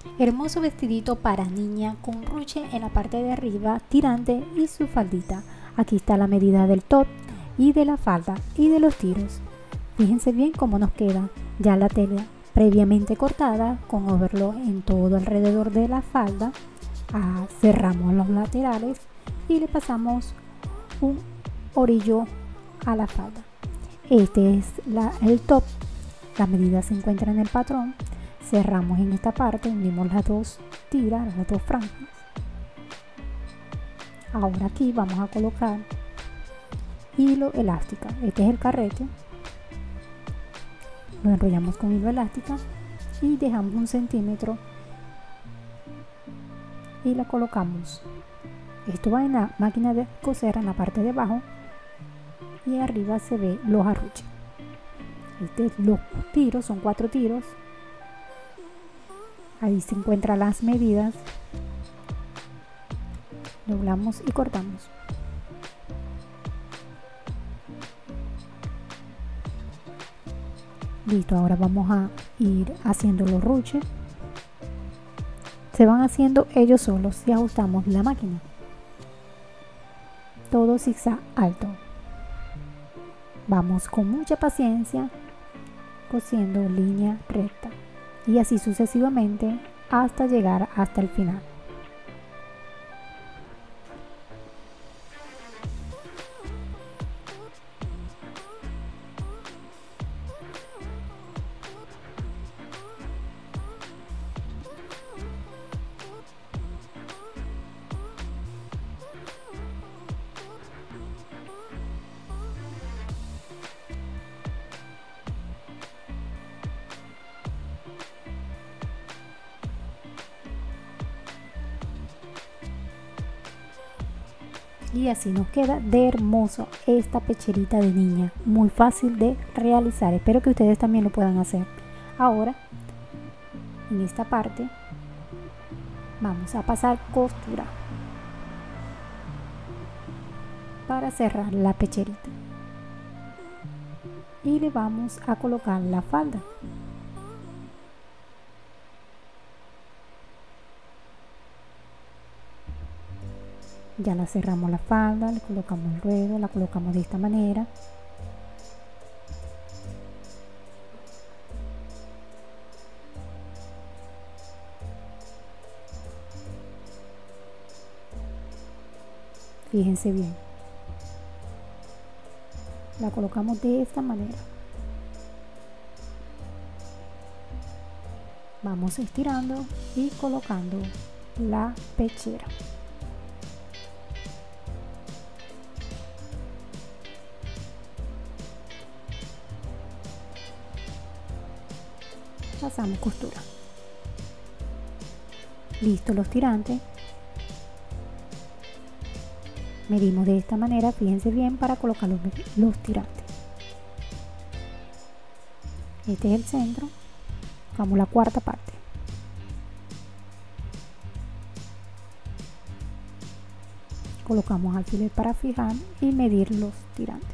Hermoso vestidito para niña con ruche en la parte de arriba, tirante y su faldita. Aquí está la medida del top y de la falda y de los tiros. Fíjense bien cómo nos queda ya la tela previamente cortada con overlock en todo alrededor de la falda. Cerramos los laterales y le pasamos un orillo a la falda. Este es el top. Las medidas se encuentran en el patrón. Cerramos en esta parte, unimos las dos tiras, las dos franjas. Ahora aquí vamos a colocar hilo elástico. Este es el carrete. Lo enrollamos con hilo elástico y dejamos 1 centímetro y la colocamos. Esto va en la máquina de coser en la parte de abajo y arriba se ve los arruches. Los tiros son 4 tiros. Ahí se encuentran las medidas. Doblamos y cortamos. Listo, ahora vamos a ir haciendo los ruches. Se van haciendo ellos solos si ajustamos la máquina. Todo zigzag alto. Vamos con mucha paciencia cosiendo línea recta y así sucesivamente hasta llegar hasta el final. Y así nos queda de hermoso esta pecherita de niña, muy fácil de realizar. Espero que ustedes también lo puedan hacer. Ahora en esta parte vamos a pasar costura para cerrar la pecherita y le vamos a colocar la falda. Ya la cerramos la falda, le colocamos el ruedo, la colocamos de esta manera. Fíjense bien. La colocamos de esta manera. Vamos estirando y colocando la pechera. Pasamos costura. Listo los tirantes. Medimos de esta manera, fíjense bien para colocar los tirantes. Este es el centro. Vamos la cuarta parte. Colocamos alfiler para fijar y medir los tirantes.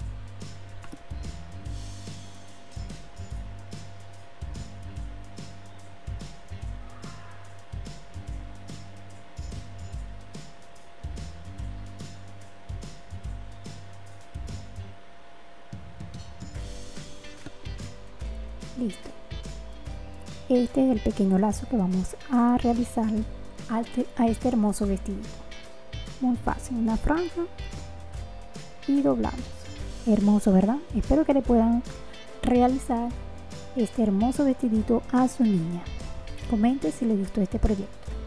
Listo. Este es el pequeño lazo que vamos a realizar a este hermoso vestido. Muy fácil, una franja y doblamos. Hermoso, ¿verdad? Espero que le puedan realizar este hermoso vestidito a su niña. Comente si les gustó este proyecto.